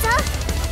ょう。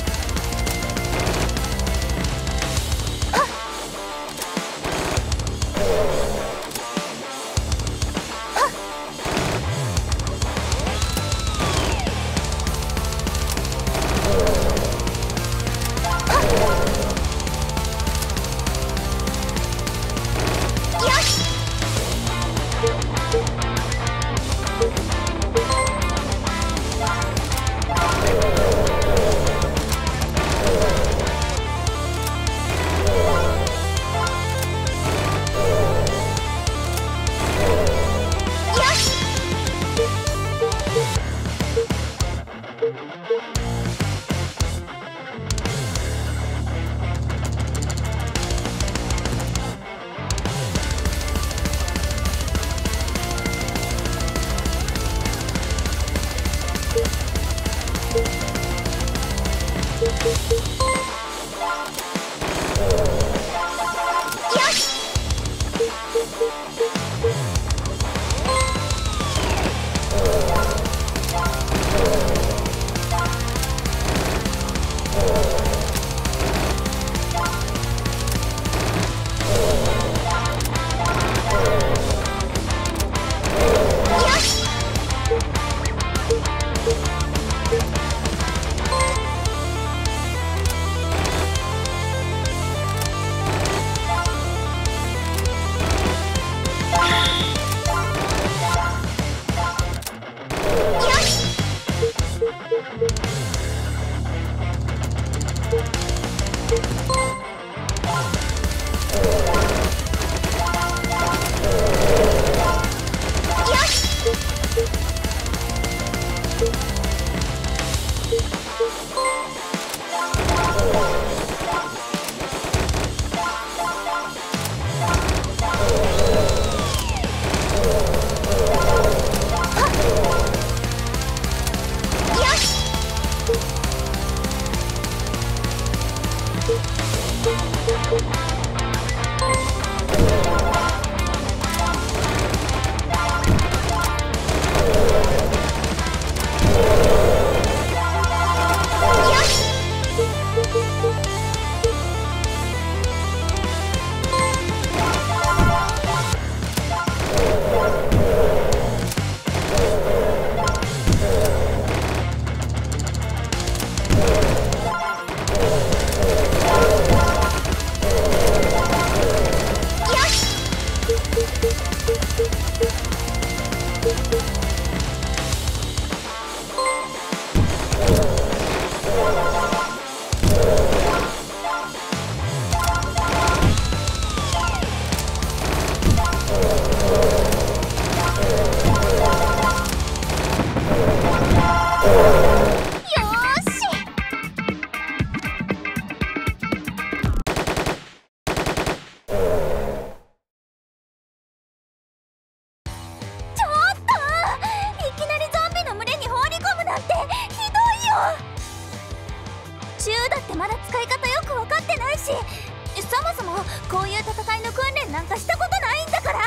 銃だってまだ使い方よく分かってないし、そもそもこういう戦いの訓練なんかしたことないんだから。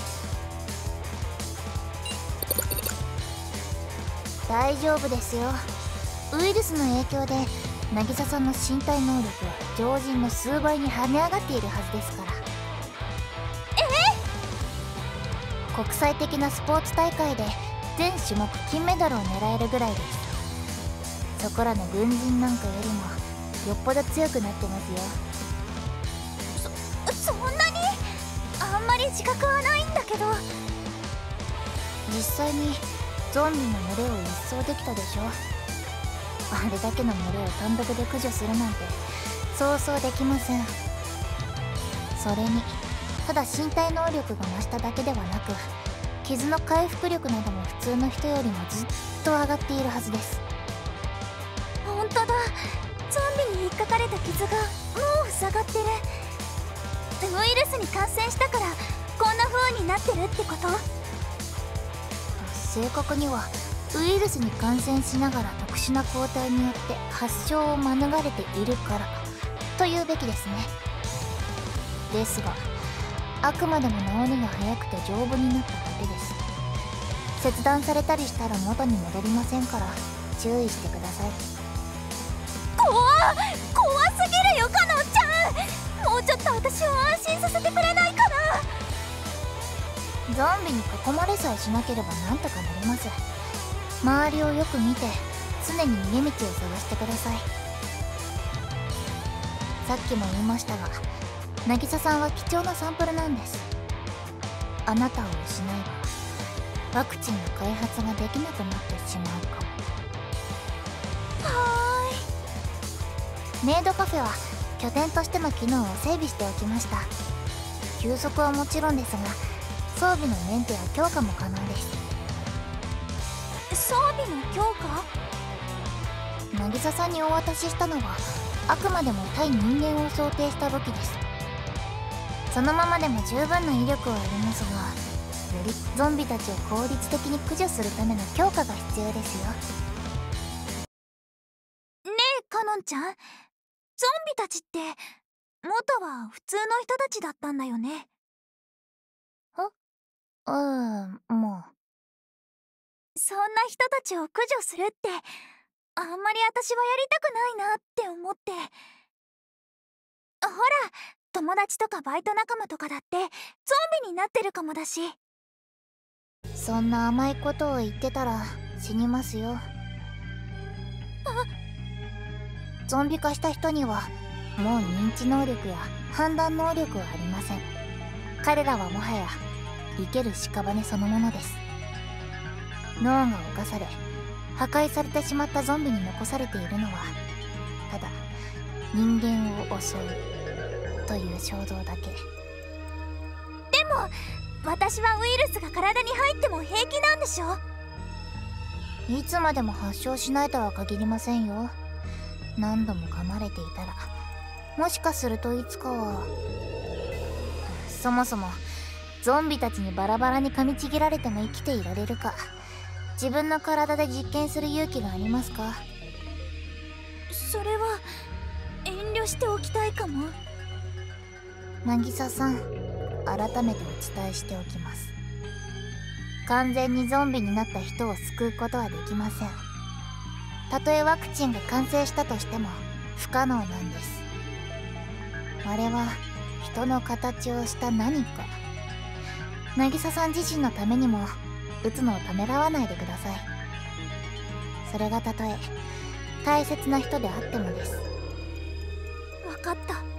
大丈夫ですよ。ウイルスの影響で渚さんの身体能力は常人の数倍に跳ね上がっているはずですから。国際的なスポーツ大会で全種目金メダルを狙えるぐらいです。そこらの軍人なんかよりもよっぽど強くなってますよ。 そんなに？あんまり自覚はないんだけど。 実際にゾンビの群れを一掃できたでしょ。あれだけの群れを単独で駆除するなんてそうそうできません。それにただ身体能力が増しただけではなく、傷の回復力なども普通の人よりもずっと上がっているはずです。 ほんとだ、ゾンビに引っかかれた傷がもう塞がってる。ウイルスに感染したからこんな風になってるってこと？ 正確にはウイルスに感染しながら特殊な抗体によって発症を免れているからというべきですね。ですがあくまでも治りが早くて丈夫になっただけです。切断されたりしたら元に戻りませんから注意してください。 怖すぎるよかのんちゃん。もうちょっと私を安心させてくれないかな。 ゾンビに囲まれさえしなければなんとかなります。周りをよく見て常に逃げ道を探してください。さっきも言いましたが、渚さんは貴重なサンプルなんです。あなたを失えばワクチンの開発ができなくなってしまうかも。 はメイドカフェは拠点としての機能を整備しておきました。休息はもちろんですが、装備のメンテや強化も可能です。 装備の強化？ 渚さんにお渡ししたのはあくまでも対人間を想定した武器です。そのままでも十分な威力はありますが、よりゾンビたちを効率的に駆除するための強化が必要ですよ。 ねえかのんちゃん、ゾンビたちって元は普通の人たちだったんだよね。 もうそんな人たちを駆除するってあんまり私はやりたくないなって思って。ほら、友達とかバイト仲間とかだってゾンビになってるかもだし。 そんな甘いことを言ってたら死にますよ。ゾンビ化した人にはもう認知能力や判断能力はありません。彼らはもはや生ける屍そのものです。脳が侵され破壊されてしまったゾンビに残されているのはただ人間を襲うという衝動だけ。 でも私はウイルスが体に入っても平気なんでしょ？ いつまでも発症しないとは限りませんよ。何度も噛まれていたらもしかするといつかは。そもそもゾンビたちにバラバラに噛みちぎられても生きていられるか、自分の体で実験する勇気がありますか？ それは遠慮しておきたいかも。 渚さん、改めてお伝えしておきます。完全にゾンビになった人を救うことはできません。たとえワクチンが完成したとしても不可能なんです。あれは人の形をした何か。渚さん自身のためにも撃つのをためらわないでください。それがたとえ大切な人であってもです。 分かった。